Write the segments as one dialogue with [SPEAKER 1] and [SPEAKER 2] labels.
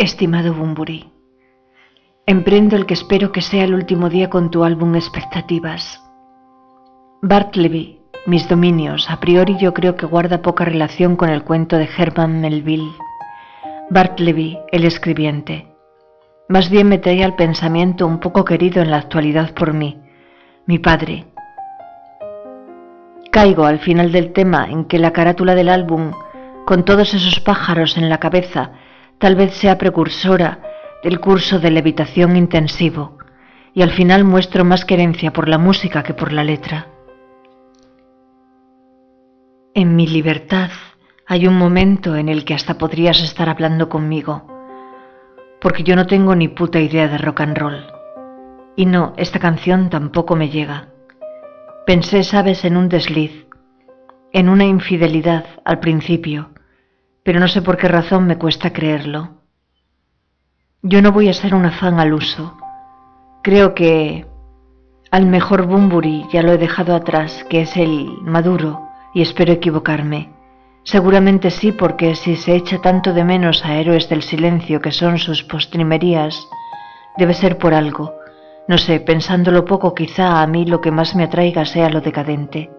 [SPEAKER 1] Estimado Bunbury, emprendo el que espero que sea el último día con tu álbum Expectativas. Bartleby, mis dominios, a priori yo creo que guarda poca relación con el cuento de Herman Melville. Bartleby, el escribiente. Más bien me trae al pensamiento un poco querido en la actualidad por mí, mi padre. Caigo al final del tema en que la carátula del álbum, con todos esos pájaros en la cabeza, tal vez sea precursora del curso de levitación intensivo, y al final muestro más querencia por la música que por la letra. En mi libertad hay un momento en el que hasta podrías estar hablando conmigo, porque yo no tengo ni puta idea de rock and roll. Y no, esta canción tampoco me llega. Pensé, sabes, en un desliz, en una infidelidad al principio, pero no sé por qué razón me cuesta creerlo. Yo no voy a ser una fan al uso. Creo que al mejor Bunbury ya lo he dejado atrás, que es el maduro, y espero equivocarme. Seguramente sí, porque si se echa tanto de menos a Héroes del Silencio, que son sus postrimerías, debe ser por algo. No sé, pensándolo poco, quizá a mí lo que más me atraiga sea lo decadente.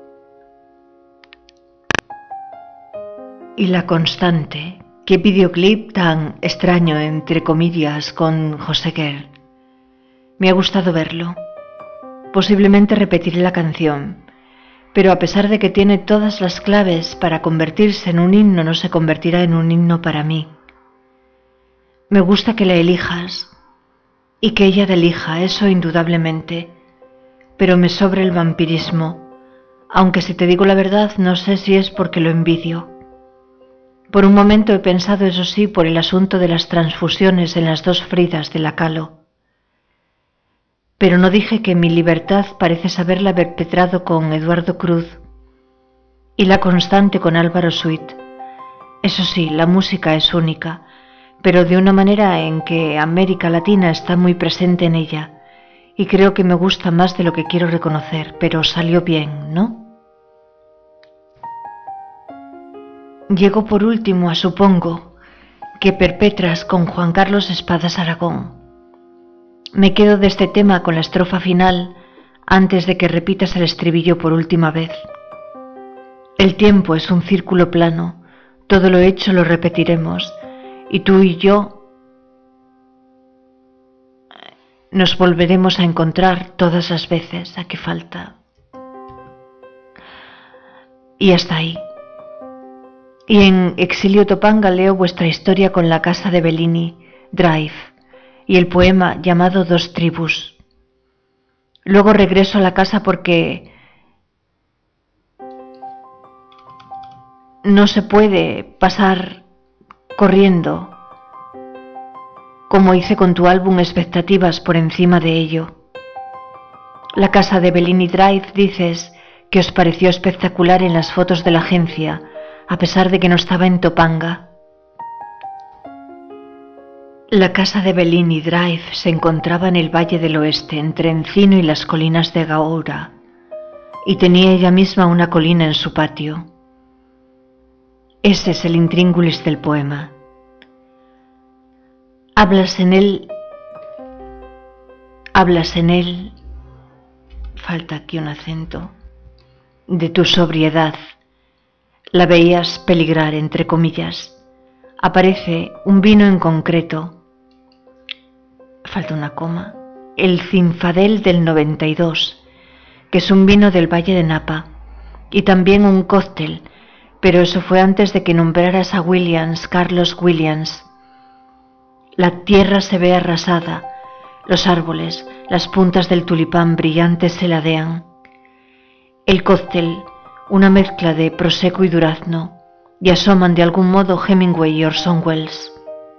[SPEAKER 1] Y la constante. Qué videoclip tan extraño, entre comillas, con José Guerra. Me ha gustado verlo. Posiblemente repetiré la canción, pero a pesar de que tiene todas las claves para convertirse en un himno, no se convertirá en un himno para mí. Me gusta que la elijas y que ella te elija, eso indudablemente, pero me sobra el vampirismo, aunque si te digo la verdad no sé si es porque lo envidio. Por un momento he pensado, eso sí, por el asunto de las transfusiones en las dos Fridas de la Kahlo. Pero no dije que mi libertad parece saberla perpetrado con Eduardo Cruz y la constante con Álvaro Sweet. Eso sí, la música es única, pero de una manera en que América Latina está muy presente en ella, y creo que me gusta más de lo que quiero reconocer, pero salió bien, ¿no? Llego por último a Supongo, que perpetras con Juan Carlos Espadas Aragón. Me quedo de este tema con la estrofa final antes de que repitas el estribillo por última vez. El tiempo es un círculo plano, todo lo hecho lo repetiremos, y tú y yo nos volveremos a encontrar todas las veces. ¿A qué falta? Y hasta ahí. Y en Exilio Topanga leo vuestra historia con la casa de Bellini, Drive, y el poema llamado Dos tribus. Luego regreso a la casa porque no se puede pasar corriendo, como hice con tu álbum Expectativas, por encima de ello. La casa de Bellini Drive dices que os pareció espectacular en las fotos de la agencia, a pesar de que no estaba en Topanga. La casa de Bellini Drive se encontraba en el Valle del Oeste, entre Encino y las colinas de Gaura, y tenía ella misma una colina en su patio. Ese es el intríngulis del poema. Hablas en él, falta aquí un acento, de tu sobriedad. La veías peligrar, entre comillas. Aparece un vino en concreto, falta una coma, el Zinfandel del 92, que es un vino del Valle de Napa, y también un cóctel, pero eso fue antes de que nombraras a Williams, Carlos Williams. La tierra se ve arrasada, los árboles, las puntas del tulipán brillantes se ladean. El cóctel, una mezcla de prosecco y durazno, y asoman de algún modo Hemingway y Orson Welles.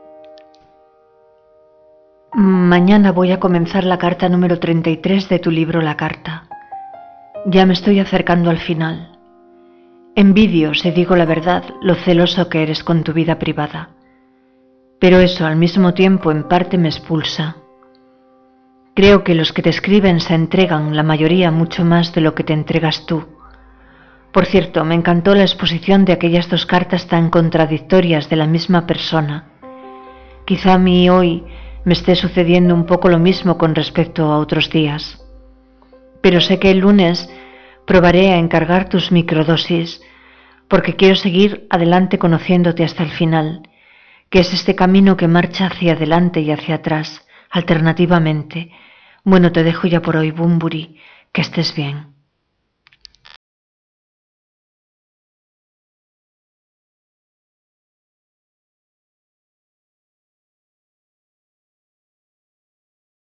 [SPEAKER 1] Mañana voy a comenzar la carta número 33 de tu libro La Carta. Ya me estoy acercando al final. Envidio, si digo la verdad, lo celoso que eres con tu vida privada. Pero eso al mismo tiempo en parte me expulsa. Creo que los que te escriben se entregan, la mayoría, mucho más de lo que te entregas tú. Por cierto, me encantó la exposición de aquellas dos cartas tan contradictorias de la misma persona, Quizá a mí hoy me esté sucediendo un poco lo mismo con respecto a otros días. Pero sé que el lunes probaré a encargar tus microdosis porque quiero seguir adelante conociéndote hasta el final, que es este camino que marcha hacia adelante y hacia atrás, alternativamente. Bueno, te dejo ya por hoy, Bumburi, que estés bien.